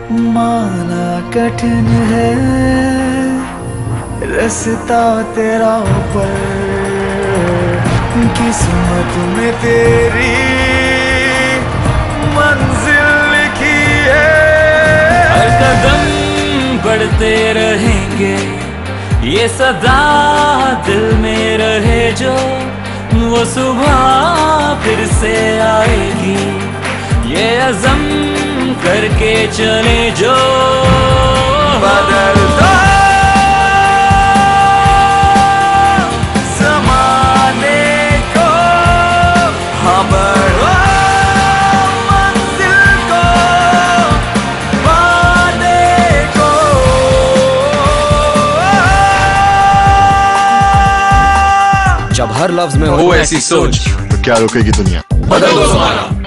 माना कठिन है रास्ता तेरा ऊपर, किस्मत में तेरी मंजिल लिखी है। हर कदम बढ़ते रहेंगे ये सदा दिल में रहे जो, वो सुबह फिर से आएगी ये अज़म करके चले जो। बदल दो ज़माने को, हाँ बढ़ो मंजिल को, वादे को। जब हर लफ्ज में हो ऐसी सोच, तो क्या रोकेगी दुनिया। बदल दो ज़माना।